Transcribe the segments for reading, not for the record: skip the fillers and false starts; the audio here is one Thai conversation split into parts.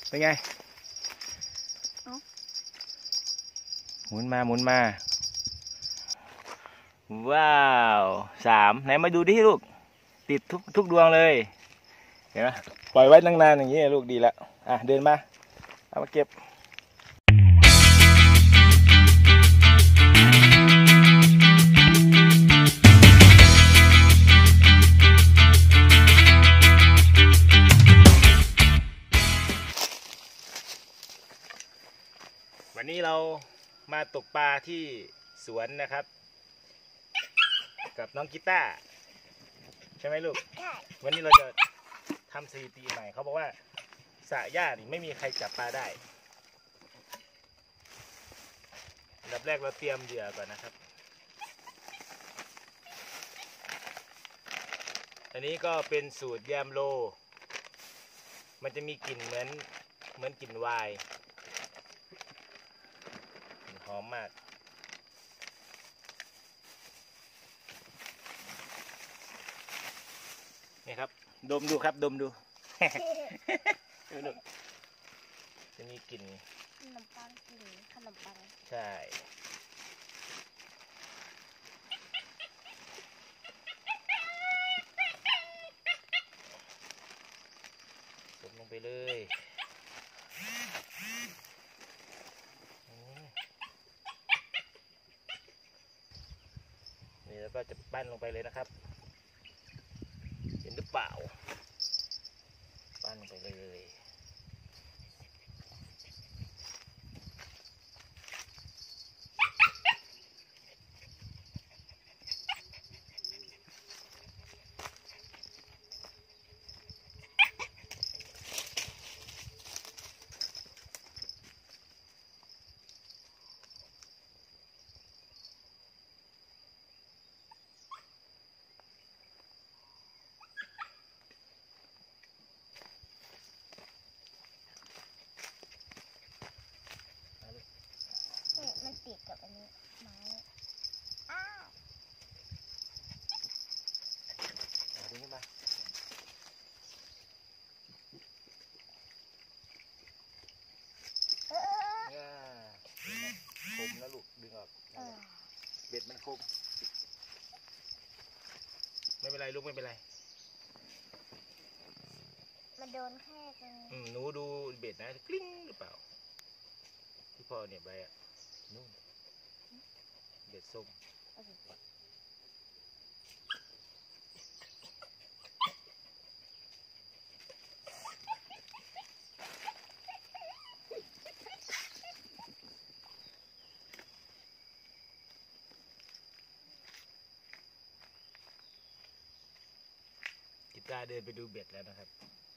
เป็นไงหมุนมาว้าว3ไหนมาดูดิลูกติดทุกดวงเลยเห็นไหมปล่อยไว้นานๆอย่างนี้ลูกดีแล้วเดินมาเอามาเก็บวันนี้เรามาตกปลาที่สวนนะครับกับน้องกีต้าใช่ไหมลูกใช่วันนี้เราจะทำสถิติใหม่เขาบอกว่าสระหญ้านี่ไม่มีใครจับปลาได้อันดับแรกเราเตรียมเหยื่อก่อนนะครับอันนี้ก็เป็นสูตรแยมโลมันจะมีกลิ่นเหมือนกลิ่นไวน์หอมมากนี่ครับดมดูครับดมดู จะมีกลิ่นขนมปังกลิ่นขนมปังใช่ดมลงไปเลยนี่แล้วก็จะปั้นลงไปเลยนะครับเห็นหรือเปล่าปั้นลงไปเลยมันติดกับอันนี้ไม้ดึงขึ้นมาคมนะลูกดึงออกเบ็ดมันคมไม่เป็นไรลูกไม่เป็นไรมันโดนแค่ตรงหนูดูเบ็ดนะกลิ้งหรือเปล่าที่พ่อเนี่ยไปนู่นเบ็ดส้มกีตาร์เดินไปดูเบ็ดแล้วนะครับ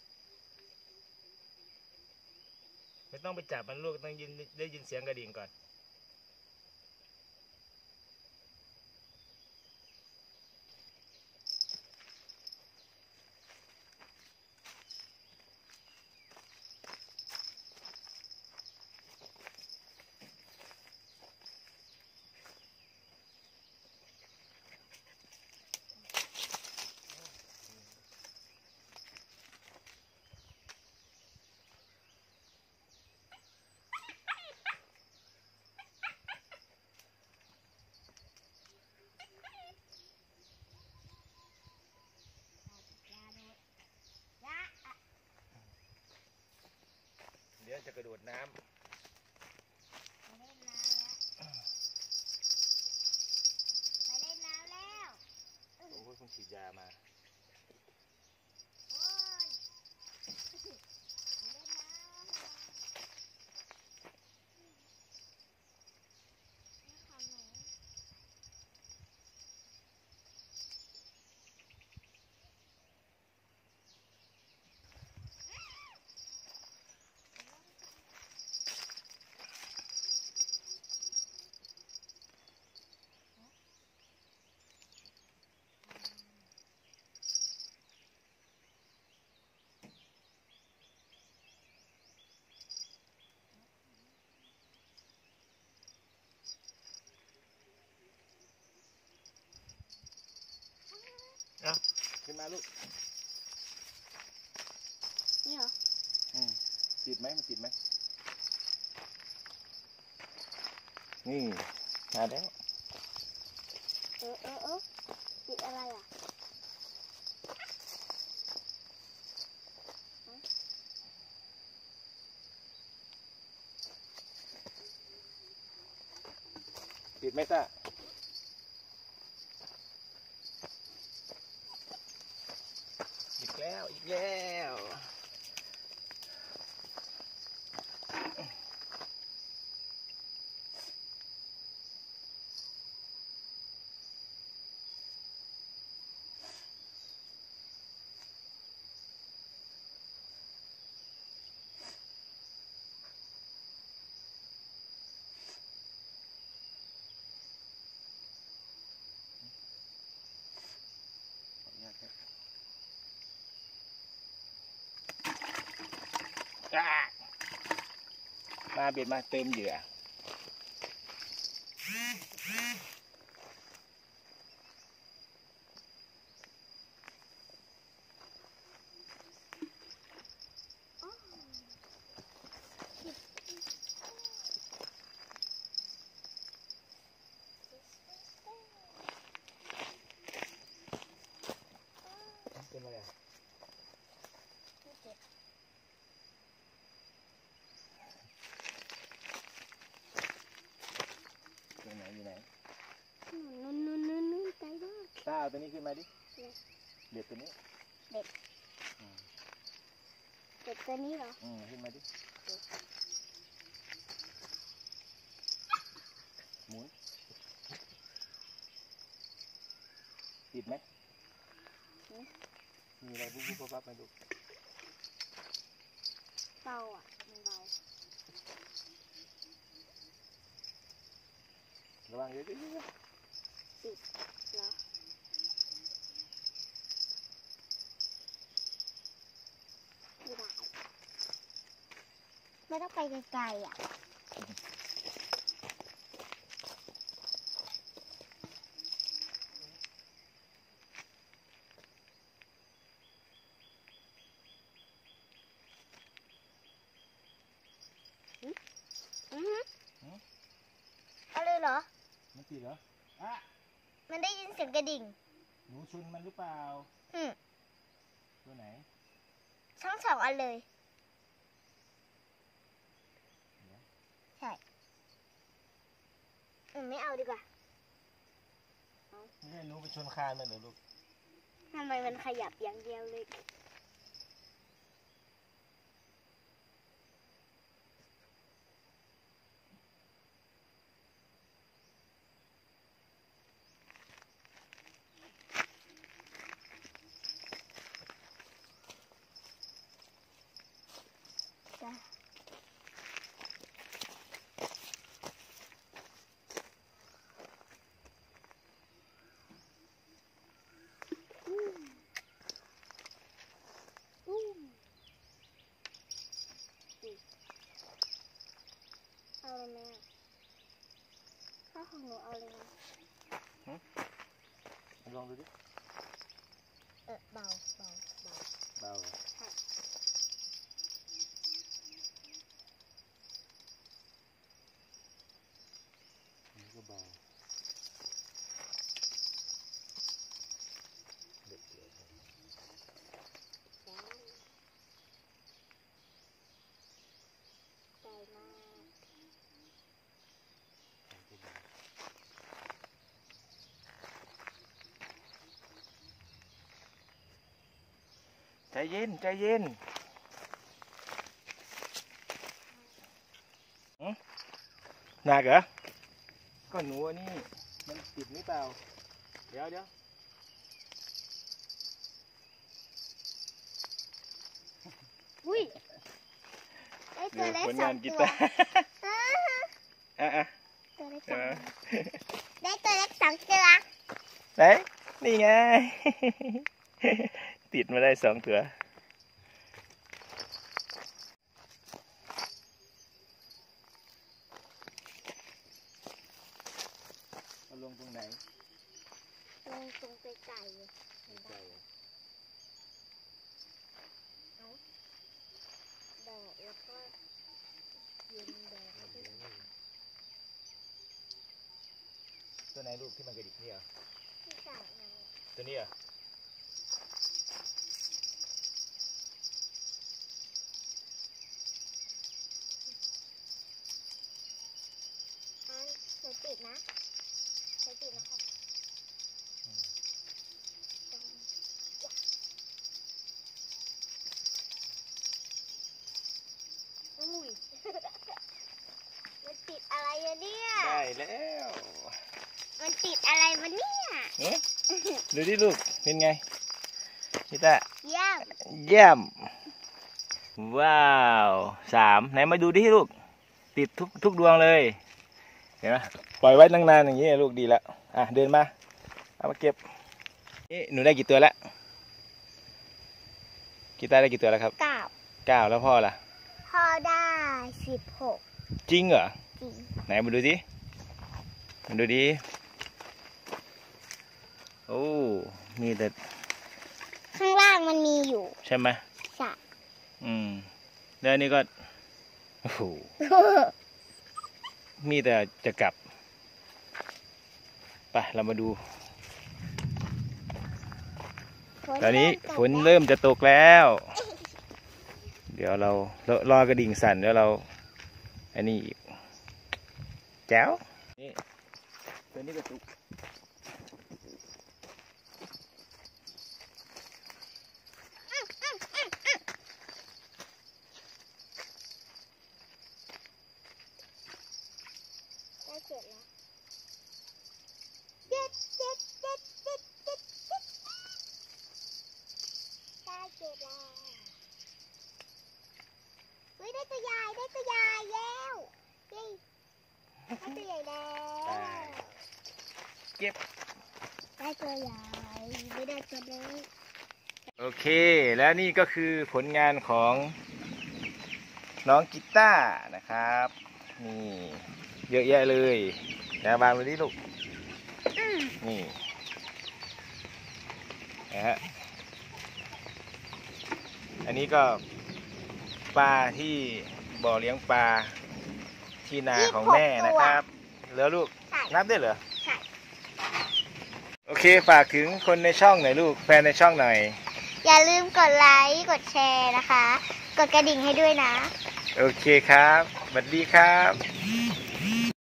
ไม่ต้องไปจับมันลูกต้องได้ยินเสียงกระดิ่งก่อนเดี๋ยวจะกระโดดน้ำไปเล่นน้ำแล้วโอ้ยคุณฉีดยามาขึ้นมาลูกนี่เหรอนติดไหมมันติดไหมนี่มาแล้วติดอะไรอ่ะติดไหมซ่าอีกแล้วอีกแล้วมาเบ็ดมาเติมเหยื่อเป็นอะไรอ่ะตัวไหนอยู่ไหนนู่นไกลมากต้าเอาตัวนี้ขึ้นมาดิเด็ดตัวนี้เด็ดตัวนี้เหรอขึ้นมาดิหมุนติดไหมมีอะไรบุ๊บบุ๊บปั๊บมาดูเบาอ่ะมันเบาระวังเดี๋ยวติดเหรอไม่ได้ไม่ต้องไปไกลๆอ่ะเอาเลยเหรอมันติดเหรออ่ะมันได้ยินเสียงกระดิ่งหนูชนมันหรือเปล่าตัวไหนทั้งสองอันเลย ใช่ไม่เอาดีกว่าไม่ใช่หนูไปชนคานมันเหรอลูกทำไมมันขยับอย่างเดียวเลยจ้ะเอาเลยไหมข้าวของหนูเอาเลยนะลองดูดิเบาเบาเหรอใช่อันนี้ก็เบาเด็ดเดียวใจมากใจเย็นใจเย็นหนักเหรอก็หนูอันนี้มันติดหรือเปล่าเดี๋ยวอุ้ยได้ตัวเล็กผลสองงานกีตัวตาร์อ่ะตัวเล็กสองได้ตัวเล็กสองตัวไหนนี่ไง ติดมาได้2 ตัวเอาลงตรงไหนลงตรงไกลๆเลยเห็นปะแบบแล้วก็เย็นแดดแล้วก็ตัวไหนลูกที่มันกระดิกเนี่ยที่ใส่ในตัวนี้เหรอหนูติดนะหนูติดนะครับอุ้ย มันติดอะไรอะเนี่ยได้แล้วมันติดอะไรวะเนี่ยเอ๊ะดูดิลูกเป็นไงชิต้าเยี่ยมเยี่ยมว้าว3ไหนมาดูดิลูกติดทุกดวงเลยเห็นไหมปล่อยไว้นานๆอย่างนี้ลูกดีแล้วอ่ะเดินมาเอามาเก็บนี่หนูได้กี่ตัวแล้วกีตาร์ได้กี่ตัวแล้วครับ 9แล้วพ่อล่ะพ่อได้16 จริงเหรอจริงไหนมาดูดิมาดูดิโอ้มีแต่ข้างล่างมันมีอยู่ใช่ไหมใช่แล้วอันนี่ก็โอ้โหมีแต่จะกลับไปเรามาดูตอนนี้ฝนเริ่มจะตกแล้ว เดี๋ยวเรารอกระดิ่งสั่นแล้วเราอันนี้อีกแจ๋วนี่ตัวนี้กระตุกได้เสร็จแล้วเด็ดเด็ดเด็ดเด็ดเด็ดเด็ดได้เสร็จแล้วเฮ้ยได้ตัวใหญ่ได้ตัวใหญ่แล้วเย้ได้ตัวใหญ่แล้วเก็บได้ตัวใหญ่ไม่ได้ตัวเล็กโอเคแล้วนี่ก็คือผลงานของน้องกีตาร์นะครับนี่เยอะแยะเลยนะวางไว้ดิลูกนี่นะฮะอันนี้ก็ปลาที่บ่อเลี้ยงปลาที่นาของแม่นะครับแล้วลูกใช่นับได้เหรอใช่โอเคฝากถึงคนในช่องหน่อยลูกแฟนในช่องหน่อยอย่าลืมกดไลค์กดแชร์นะคะ กดกระดิ่งให้ด้วยนะโอเคครับสวัสดีครับ